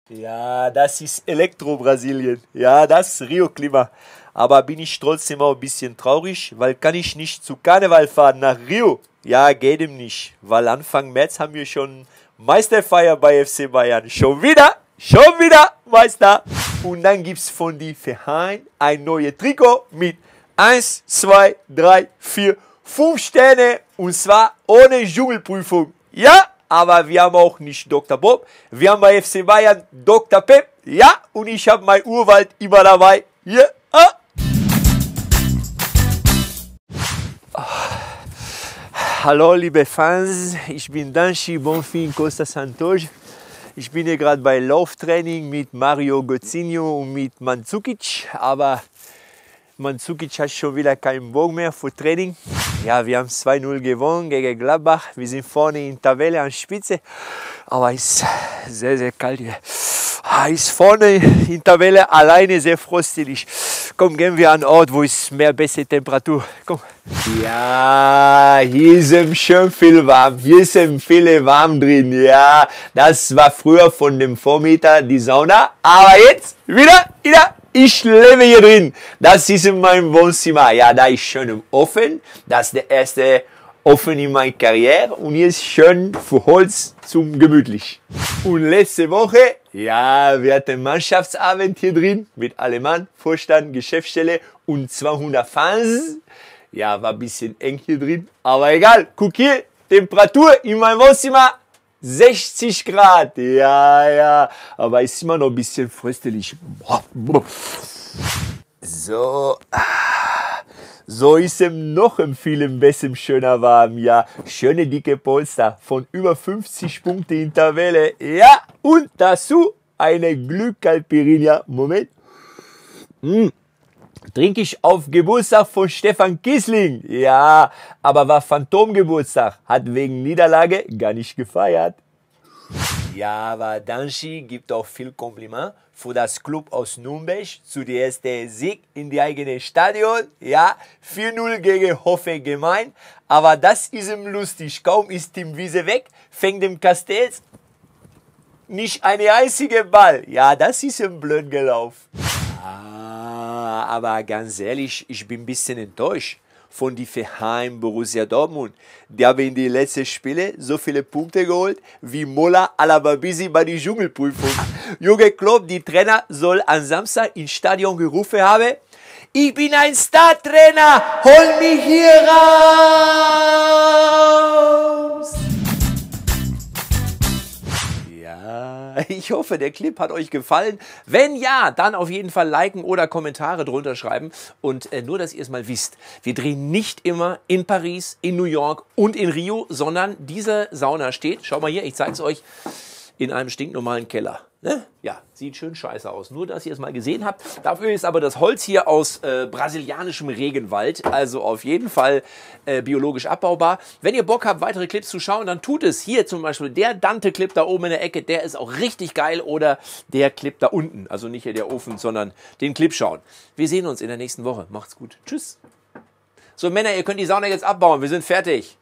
Ja, das ist Elektro-Brasilien. Ja, das ist Rio-Klima. Aber bin ich trotzdem auch ein bisschen traurig, weil kann ich nicht zu Karneval fahren nach Rio. Ja, geht ihm nicht, weil Anfang März haben wir schon Meisterfeier bei FC Bayern. Schon wieder Meister. Und dann gibt es von die Verein ein neues Trikot mit 1, 2, 3, 4, 5 Sterne und zwar ohne Dschungelprüfung. Ja, aber wir haben auch nicht Dr. Bob, wir haben bei FC Bayern Dr. Pep. Ja, und ich habe mein Urwald immer dabei. Hier, Hallo liebe Fans, ich bin Danchi Bonfim Costa Santos. Ich bin hier gerade bei Lauftraining mit Mario Götzinho und mit Mandzukic, aber Mandzukic hat schon wieder keinen Bock mehr für Training. Ja, wir haben 2-0 gewonnen gegen Gladbach. Wir sind vorne in Tabelle an Spitze, aber es ist sehr, sehr kalt hier. Ist vorne in Tabelle alleine sehr frostig. Komm, gehen wir an einen Ort, wo es mehr bessere Temperatur. Komm. Ja, hier ist schön viel warm. Hier ist viel warm drin. Ja, das war früher von dem Vormieter die Sauna. Aber jetzt wieder. Ich lebe hier drin. Das ist in meinem Wohnzimmer. Ja, da ist schön offen. Das ist der erste Ofen in meiner Karriere. Und hier ist schön für Holz zum gemütlich. Und letzte Woche, ja, wir hatten Mannschaftsabend hier drin mit Alemann, Vorstand, Geschäftsstelle und 200 Fans. Ja, war ein bisschen eng hier drin, aber egal. Guck hier, Temperatur in meinem Wohnzimmer 60 Grad. Ja, aber ist immer noch ein bisschen fröstelig. So ist es noch viel besser, schöner warm. Ja, schöne dicke Polster von über 50 Punkte in Tabelle. Ja, und dazu eine Glühcaipirinha. Moment. Trinke ich auf Geburtstag von Stefan Kiesling. Ja, aber war Phantomgeburtstag. Hat wegen Niederlage gar nicht gefeiert. Ja, aber Danchi gibt auch viel Kompliment für das Club aus Nürnberg zu der ersten Sieg in die eigene Stadion. Ja, 4-0 gegen Hofe Gemein. Aber das ist ihm lustig. Kaum ist Tim Wiese weg, fängt dem Castells nicht eine einzige Ball. Ja, das ist ihm blöd gelaufen. Aber ganz ehrlich, ich bin ein bisschen enttäuscht von die Verein Borussia Dortmund. Die haben in den letzten Spielen so viele Punkte geholt wie Mola Alababisi bei der Dschungelprüfung. Jürgen Klopp, die Trainer, soll am Samstag ins Stadion gerufen haben: Ich bin ein Star-Trainer, hol mich hier raus! Ich hoffe, der Clip hat euch gefallen. Wenn ja, dann auf jeden Fall liken oder Kommentare drunter schreiben. Und nur, dass ihr es mal wisst, wir drehen nicht immer in Paris, in New York und in Rio, sondern diese Sauna steht, schau mal hier, ich zeige es euch, in einem stinknormalen Keller. Ne? Ja, sieht schön scheiße aus. Nur, dass ihr es mal gesehen habt. Dafür ist aber das Holz hier aus brasilianischem Regenwald. Also auf jeden Fall biologisch abbaubar. Wenn ihr Bock habt, weitere Clips zu schauen, dann tut es. Hier zum Beispiel der Dante-Clip da oben in der Ecke. Der ist auch richtig geil. Oder der Clip da unten. Also nicht hier der Ofen, sondern den Clip schauen. Wir sehen uns in der nächsten Woche. Macht's gut. Tschüss. So Männer, ihr könnt die Sauna jetzt abbauen. Wir sind fertig.